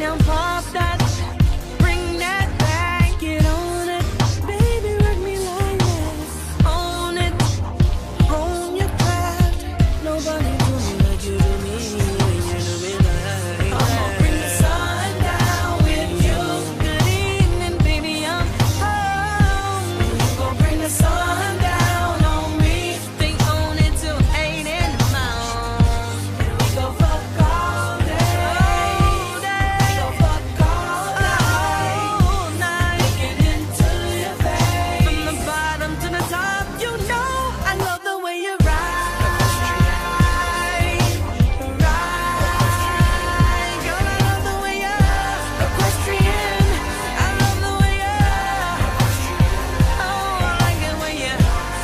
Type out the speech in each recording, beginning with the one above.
now pop that, bring that back, get on it, baby, work me like that. Own it, own your craft. Nobody do me like you do me when you do me like that. I'ma bring the sun down with you. Good evening, baby, I'm home. You gon' bring the sun down on me. They own it till 8 in the morning. And we go fuck all day. We go fuck all night. Looking into your face. From the bottom to the top, you know I love the way you ride. Girl, I love the way you're equestrian. I love the way you're. Oh, I like it when you.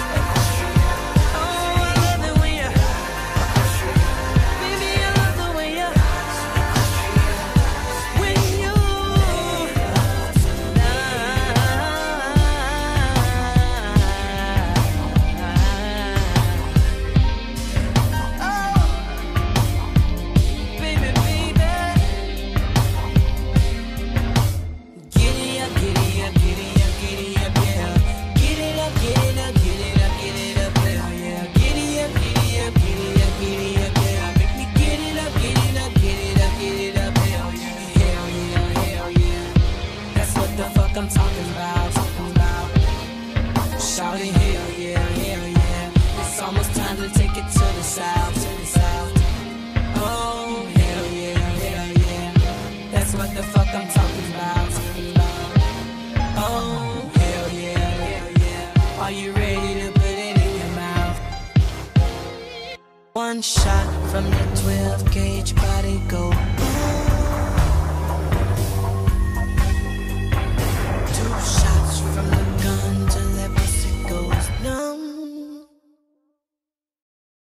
Oh, I love it when you. Baby, I love the way you. When you. Baby, baby. Giddy up, giddy up, giddy up, giddy up, yeah. Get it up, get it up, get it up, get it up, yeah. Giddy up, giddy up, giddy up, giddy up, yeah. Make me get it up, get it up, get it up, get it up, hell yeah, hell yeah, hell yeah. That's what the fuck I'm talking about, talking about. Shouting hell yeah, hell yeah. It's almost time to take it to the south, to the south. Oh, hell yeah, hell yeah. That's what the fuck I'm talking about, talking about. Oh, hell yeah, hell yeah. Are you ready to put it in your mouth? One shot from your 12 gauge body go.